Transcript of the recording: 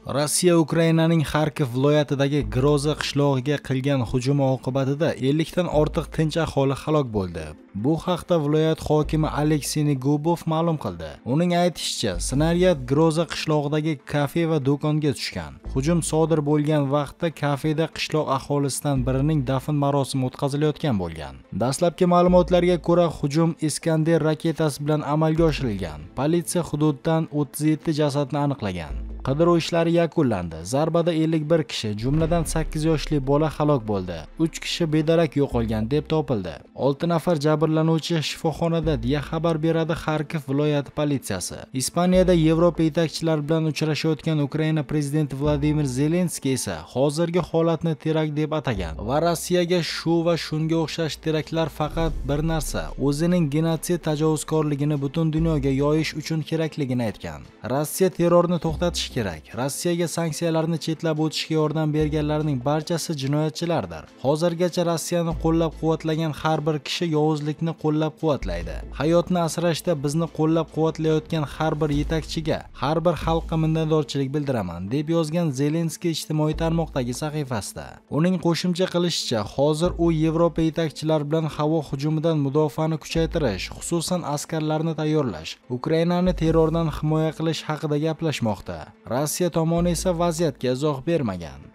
Rossiya Ukrainaning Xarkov viloyatidagi Groza qishlog'iga qilgan hujumi oqibatida 50 dan ortiq tinch aholi halok bo'ldi. Bu haqda viloyat hokimi Aleksey Negubov ma'lum qildi. Uning aytishicha, snaryad Groza qishlog'idagi kafe va do'konga tushgan. Hujum sodir bo'lgan vaqtda kafeda qishloq aholisidan birining dafn marosimi o'tkazilayotgan bo'lgan. Dastlabki ma'lumotlarga ko'ra, hujum Iskander raketasi bilan amalga oshirilgan. Politsiya hududdan 37 jasadni aniqlagan. Qidiruv ishlari yakunlandi. Zarbada 51 kishi, jumladan 8 yoshli bola halok bo'ldi. 3 kishi bedarak yo'qolgan deb topildi. 6 nafar jabrlanuvchi shifoxonada deya xabar beradi Xarkov viloyati politsiyasi. Ispaniyada Yevropa yetakchilari bilan uchrashayotgan Ukraina prezidenti Vladimir Zelenskiy esa hozirgi holatni terakt deb atagan va Rossiyaga shu va shunga o'xshash teraktlar faqat bir narsa, o'zining genotsid tajovuzkorligini butun dunyoga yoyish uchun kerakligini aytgan. Rossiya terrorni to'xtatish kerak. Rossiyaga sanksiyalarni chetlab o'tishga yordam berganlarning barchasi jinoyatchilardir. Hozirgacha Rossiyani qo'llab-quvvatlagan har bir kishi yovuzlikni qo'llab-quvvatlaydi. Hayotni asrashda bizni qo'llab-quvvatlayotgan har bir yetakchiga, har bir xalqqa minnatdorchilik bildiraman, deb yozgan Zelenskiy ijtimoiy tarmoqdagi sahifasida. Uning qo'shimcha qilishicha, hozir u Yevropa yetakchilari bilan havo hujumidan mudofaani kuchaytirish, xususan askarlarni tayyorlash, Ukrainani terrordan himoya qilish haqida gaplashmoqda. Rossiya tomoni esa vaziyatga izoh bermagan.